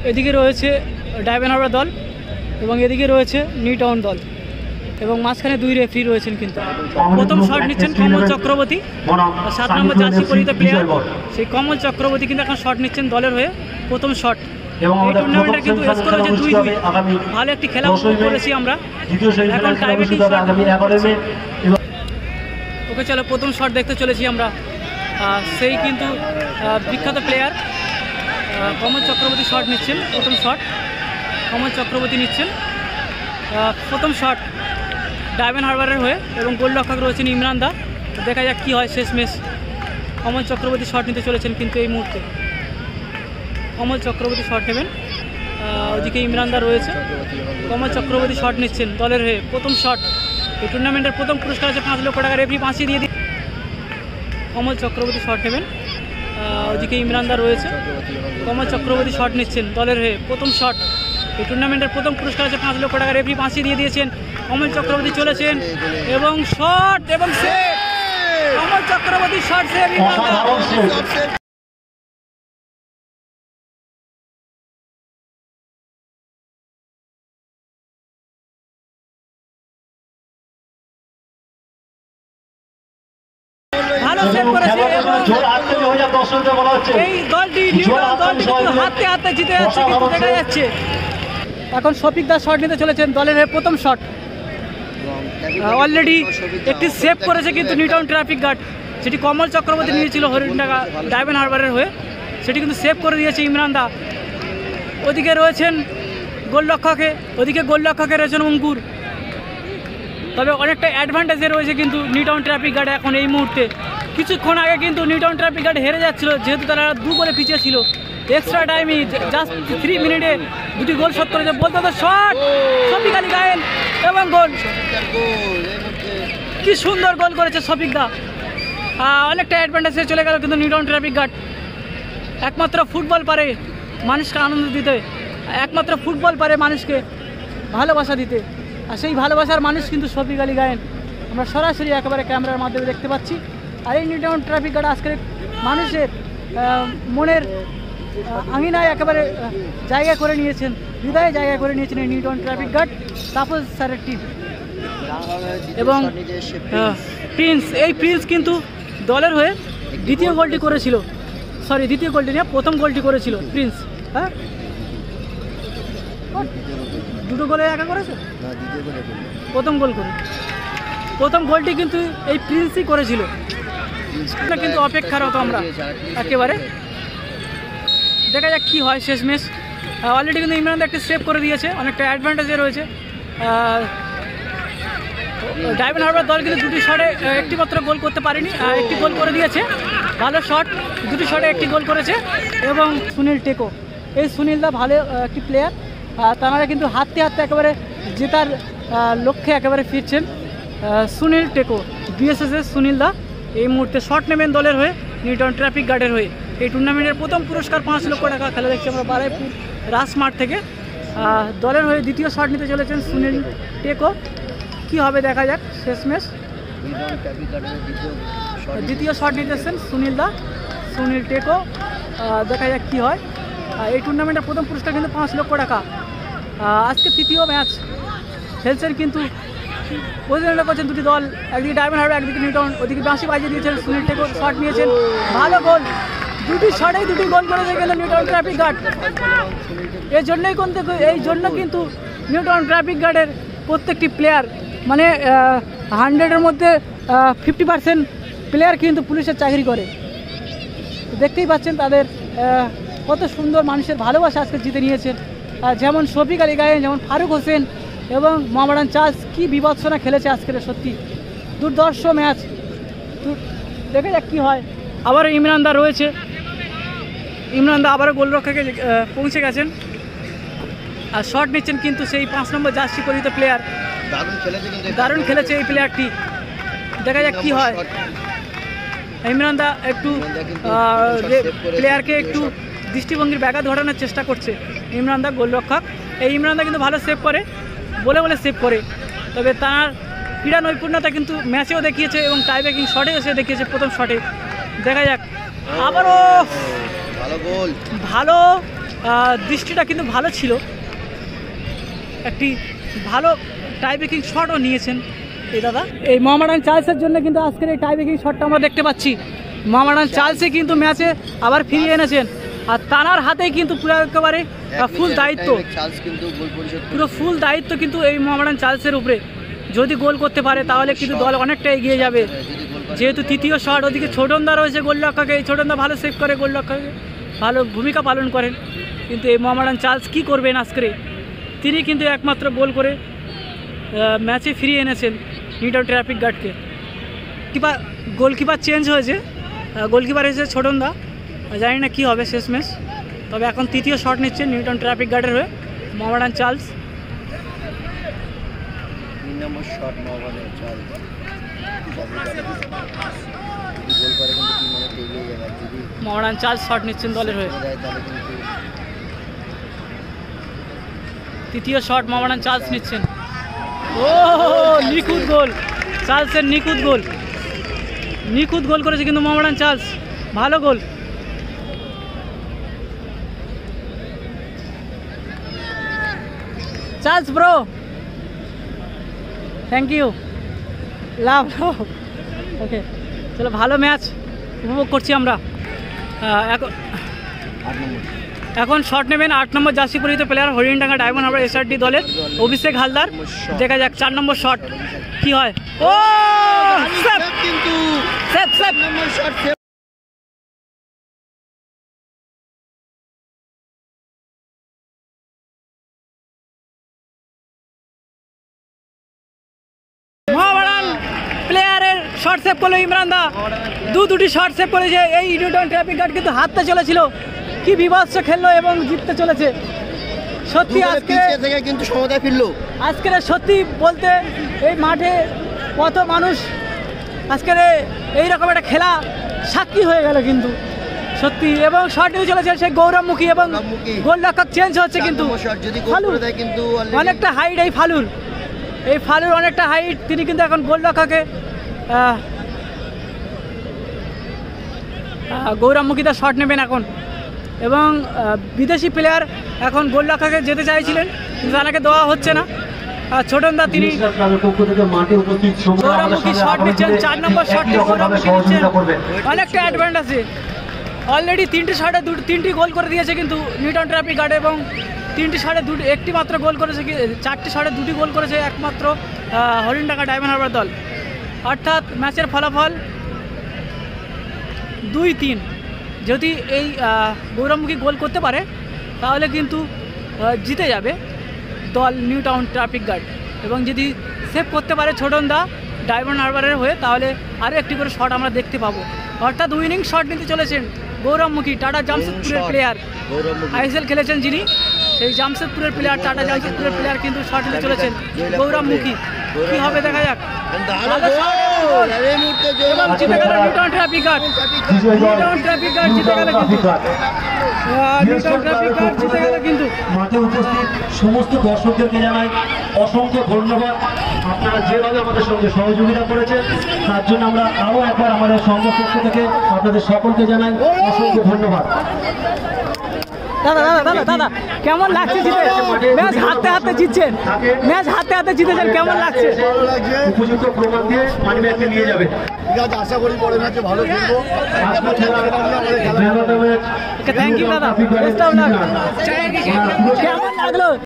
এদিকে রয়েছে ডায়মন্ড হারবার দল এবং এদিকে রয়েছে নিউ টাউন দল এবং মাঝখানে দুই রেফারি রয়েছেন। কিন্তু প্রথম শট নিচ্ছেন কমল চক্রবর্তী, 7 নম্বর জার্সি পরিহিত প্লেয়ার সেই কমল চক্রবর্তী কিন্তু এখন শট নিচ্ছেন দলের হয়ে প্রথম শট। এই টুর্নামেন্টের কিন্তু স্কোর হচ্ছে 2-2, ভালো একটি খেলা করেছি আমরা। এখন টাইব্রেকিং শট। ওকে চলো প্রথম শট দেখতে চলেছি আমরা। সেই কিন্তু বিখ্যাত প্লেয়ার কমল চক্রবর্তী শট নিচ্ছেন, প্রথম শট কমল চক্রবর্তী নিচ্ছেন প্রথম শট ডায়মন্ড হারবারের হয়ে এবং গোলরক্ষক রয়েছেন ইমরান দা। দেখা যাক কী হয় শেষ ম্যাচ। কমল চক্রবর্তী শট নিতে চলেছেন কিন্তু এই মুহূর্তে কমল চক্রবর্তী শট নেবেন। ওদিকে ইমরান দা রয়েছে, কমল চক্রবর্তী শট নিচ্ছেন দলের হয়ে প্রথম শট। এই টুর্নামেন্টের প্রথম পুরস্কার আছে 5 লক্ষ টাকা, রেফারি ফাঁসি দিয়ে দিই। কমল চক্রবর্তী শট নেবেন। ওদিকে ইমরান দা রয়েছে, কমল চক্রবর্তী শট নিচ্ছেন দলের হয়ে প্রথম শট। এই টুর্নামেন্টের প্রথম পুরস্কার আছে 5 লক্ষ টাকা, রেফারি ফাঁসি দিয়ে দিয়েছেন। কমল চক্রবর্তী চলেছেন এবং শট এবং save. Kamal Chakraborty shot save. ভালো সেভ করেছে এই দলটি হাতে হাতে জিতে যাচ্ছে কিন্তু দেখা যাচ্ছে। এখন শফিক দা শট নিতে চলেছেন দলের হয়ে প্রথম শট। অলরেডি একটি সেভ করেছে কিন্তু নিউ টাউন ট্রাফিক গার্ড, সেটি কমল চক্রবর্তী নিয়েছিল হরিণডাঙ্গা ডায়মন্ড হারবারের হয়ে, সেটি কিন্তু সেভ করে দিয়েছে ইমরান দা। ওদিকে রয়েছেন গোলরক্ষকে, ওদিকে গোলরক্ষকে রয়েছেন অঙ্কুর। তবে অনেকটা অ্যাডভান্টেজে রয়েছে কিন্তু নিউ টাউন ট্রাফিক গার্ড এখন এই মুহূর্তে। কিছুক্ষণ আগে কিন্তু নিউ টাউন ট্রাফিক গার্ড হেরে যাচ্ছিল যেহেতু তারা 2 গোলে পিছিয়ে ছিল। এক্সট্রা টাইমে জাস্ট 3 মিনিটে 2টি গোল শট করেছে। বলতে তো শট শফিক আলী গায়েন এবং গোল। কি সুন্দর গোল করেছে শফিক দা। অনেকটা অ্যাডভান্টেজে চলে গেল কিন্তু নিউ টাউন ট্রাফিক গার্ড। একমাত্র ফুটবল পারে মানুষকে আনন্দ দিতে, একমাত্র ফুটবল পারে মানুষকে ভালোবাসা দিতে, আর সেই ভালোবাসার মানুষ কিন্তু শফিক আলী গায়েন। আমরা সরাসরি একেবারে ক্যামেরার মাধ্যমে দেখতে পাচ্ছি। আর এই নিউ টাউন ট্রাফিক গার্ড আজকের মানুষের মনের আঙিনায় একেবারে জায়গা করে নিয়েছেন, হৃদয়ে জায়গা করে নিয়েছেন এই new town traffic guard Tapas স্যারের টিম। এবং প্রিন্স, এই প্রিন্স কিন্তু দলের হয়ে দ্বিতীয় গোলটি করেছিল, সরি দ্বিতীয় গোলটি নিয়ে প্রথম গোলটি করেছিল প্রিন্স। হ্যাঁ, 2টো গোলে একা করেছে, প্রথম গোল করে প্রথম গোলটি কিন্তু এই প্রিন্সই করেছিল। কিন্তু অপেক্ষারত আমরা একেবারে, দেখা যাক কী হয় শেষ ম্যাচ। অলরেডি কিন্তু ইমরান একটা সেভ করে দিয়েছে, অনেকটা অ্যাডভান্টেজে রয়েছে। ডায়মন্ড হারবার দল কিন্তু 2টি শটে একটি মাত্র গোল করতে পারেনি, একটি গোল করে দিয়েছে। ভালো শট, 2টি শটে একটি গোল করেছে। এবং সুনীল টেকো, এই সুনীল দা ভালো একটি প্লেয়ার। তারা কিন্তু হাতে হাতে একেবারে জেতার লক্ষ্যে একেবারে ফিরছেন। সুনীল টেকো, বিএসএসের সুনীল দা এই মুহূর্তে শট নেবেন দলের হয়ে নিউ টাউন ট্রাফিক গার্ডের হয়ে। এই টুর্নামেন্টের প্রথম পুরস্কার 5 লক্ষ টাকা। খেলা দেখছি আমরা বারাইপুর রাজমাঠ থেকে। দলের হয়ে দ্বিতীয় শট নিতে চলেছেন সুনীল টেকো। কি হবে দেখা যাক শেষ ম্যাচ। দ্বিতীয় শট নিতেছেন সুনীল দা, সুনীল টেকো। দেখা যাক কী হয়। এই টুর্নামেন্টের প্রথম পুরস্কার কিন্তু 5 লক্ষ টাকা। আজকে তৃতীয় ম্যাচ খেলছেন কিন্তু পরিচালনা করছেন 2টি দল, একদিকে ডায়মন্ড হারবার একদিকে নিউ টাউন। ওদিকে বাঁশি বাজিয়ে দিয়েছেন সুনীল টেকো, শট নিয়েছেন, ভালো গোল। 2টি শটেই 2টি গোল করেছে কিন্তু নিউ টাউন ট্রাফিক গার্ড। এই জন্য কিন্তু নিউ টাউন ট্রাফিক গার্ডের প্রত্যেকটি প্লেয়ার মানে 100-এর মধ্যে 50% প্লেয়ার কিন্তু পুলিশের চাকরি করে। দেখতেই পাচ্ছেন তাদের কত সুন্দর মানুষের ভালোবাসা আজকে জিতে নিয়েছেন। যেমন শফিক আলী গায়েন, যেমন ফারুক হোসেন এবং মোহামেডান চার্লস, কি বিভৎসনা খেলেছে আজকের, সত্যি দুর্ধর্ষ ম্যাচ। দেখে যাক কী হয়। আবারও ইমরান দা রয়েছে, ইমরান দা আবারও গোলরক্ষকে পৌঁছে গেছেন আর শট নিচ্ছেন কিন্তু সেই 5 নম্বর জার্সি পরিহিত প্লেয়ার। দারুণ খেলেছে এই প্লেয়ারটি, দেখা যাক কী হয়। ইমরান দা একটু প্লেয়ারকে একটু দৃষ্টিভঙ্গির ব্যাঘাত ঘটানোর চেষ্টা করছে। ইমরান দা গোলরক্ষক, এই ইমরান দা কিন্তু ভালো সেভ করে, বলে সেভ করে। তবে তার ক্রীড়া নৈপুণ্যতা কিন্তু ম্যাচেও দেখিয়েছে এবং টাইব্রেকিং শটে এসে দেখিয়েছে প্রথম শটে। দেখা যাক আবারও ভালো দৃষ্টিটা কিন্তু ভালো ছিল, একটি ভালো টাই ব্রেকিং শটও নিয়েছেন এই দাদা। এই মোহামেডান চার্লসের জন্য কিন্তু আজকের এই টাই ব্রেকিং শটটা আমরা দেখতে পাচ্ছি। মোহামেডান চার্লসে কিন্তু ম্যাচে আবার ফিরিয়ে এনেছেন, আর তানার হাতেই কিন্তু পুরো একেবারে ফুল দায়িত্ব, পুরো ফুল দায়িত্ব কিন্তু এই মোহামেডান চার্লসের উপরে। যদি গোল করতে পারে তাহলে কিন্তু দল অনেকটা এগিয়ে যাবে, যেহেতু তৃতীয় শট। ওদিকে ছোটনদা রয়েছে গোলরক্ষকে, এই ছোটনদা ভালো সেভ করে, গোলরক্ষকে ভালো ভূমিকা পালন করেন। কিন্তু এই মোহামেডান চার্লস কী করবেন আজকে, তিনি কিন্তু একমাত্র গোল করে ম্যাচে ফিরিয়ে এনেছেন নিউটাউন ট্রাফিক গার্ডকে। গোলকিপার চেঞ্জ হয়েছে, গোলকিপার হয়েছে ছোটনদা, জানি না কী হবে শেষ ম্যাচ। তবে এখন তৃতীয় শট নিচ্ছেন নিউটাউন ট্রাফিক গার্ডের হয়ে Mohammedan Charles. Mohammedan Charles shot নিচ্ছেন দলের হয়ে, তৃতীয় শট মোহামেডান চার্লস নিচ্ছেন। ও নিখুঁত গোল, চার্লসের নিখুঁত গোল, নিখুঁত গোল করেছে কিন্তু মোহামেডান চার্লস, ভালো goal. Charles bro, thank you, love. Okay, চলো, ভালো ম্যাচ উপভোগ করছি আমরা। এখন শট নেবেন 8 নম্বর জার্সি পরিহিত প্লেয়ার হরিণডাঙ্গা ডায়মন্ড হারবার এসআরডি দলের অভিষেক হালদার। দেখা যাক 4 নম্বর শট কি হয়। ও কিন্তু মোহামেডান প্লেয়ারের শট সেভ করলো ইমরান দা, দুটি শট সেভ করেছে। এই নিউটাউন ট্রাফিক গার্ড কিন্তু হাততে চলেছিল, কি বিভৎস খেললো এবং জিততে চলেছে। সত্যি আজকে থেকে কিন্তু সমতায় ফিরলো। আজকের সত্যি বলতে এই মাঠে কত মানুষ আজকের এইরকম একটা খেলা সাক্ষী হয়ে গেল কিন্তু সত্যি। এবং শট নিয়ে চলেছে সেই গৌরবমুখী, এবং গোলরক্ষক চেঞ্জ হচ্ছে কিন্তু অনেকটা হাইট এই ফালুর অনেকটা হাইট, তিনি কিন্তু এখন গোলরক্ষকে গৌরবমুখীটা শট নেবেন এখন। এবং বিদেশি প্লেয়ার এখন গোলরক্ষকে যেতে চাইছিলেন কিন্তু তাকে দেওয়া হচ্ছে না। ছোটনদা তিনি গৌরবমুখী শট নিচ্ছেন, 4 নম্বর শটটি গৌরবমুখী নিচ্ছেন, অনেকটা অ্যাডভান্টেজে। অলরেডি 3টি শটে 3টি গোল করে দিয়েছে কিন্তু নিউটাউন ট্রাফিক গার্ড, এবং 3টি শটে একটি মাত্র গোল করেছে, 4টি শটে 2টি গোল করেছে একমাত্র হরিণডাঙ্গা ডায়মন্ড হারবার দল। অর্থাৎ ম্যাচের ফলাফল 2-3। যদি এই গৌরবমুখী গোল করতে পারে তাহলে কিন্তু জিতে যাবে দল নিউটাউন ট্রাফিক গার্ড, এবং যদি সেভ করতে পারে ছোটনদা ডায়মন্ড হারবারের হয়ে তাহলে আরও একটি করে শট আমরা দেখতে পাবো। অর্থাৎ উইনিং শট নিতে চলেছেন গৌরবমুখী, টাটা জামশেদপুরের প্লেয়ার, আইএসএল খেলেছেন যিনি, সেই জামশেদপুরের প্লেয়ার, টাটা জামশেদপুরের প্লেয়ার কিন্তু শট নিতে চলেছেন গৌরবমুখী। কি হবে দেখা যাক। জিতে গেল new town traffic guard, new town traffic guard জিতে গেল কিন্তু, নিউটাউন ট্রাফিক গার্ড জিতে গেল কিন্তু। মাঠে উপস্থিত সমস্ত দর্শকদেরকে জানাই অসংখ্য ধন্যবাদ। আপনারা যেভাবে আমাদের সঙ্গে সহযোগিতা করেছেন তার জন্য আমরা আরও একবার আমাদের সংঘের পক্ষ থেকে আপনাদের সকলকে জানাই অসংখ্য ধন্যবাদ। দাদা দাদা দাদা দাদা কেমন লাগছে জিতে? ম্যাচ হাতে হাতে জিতছেন, ম্যাচ হাতে হাতে জিতেছেন, কেমন লাগছে? উপযুক্ত প্রমাণ দিয়ে মানি ব্যাগকে নিয়ে যাবে। আশা করি পরে ম্যাচে ভালো খেলবো। থ্যাংক ইউ দাদা, কেমন লাগলো?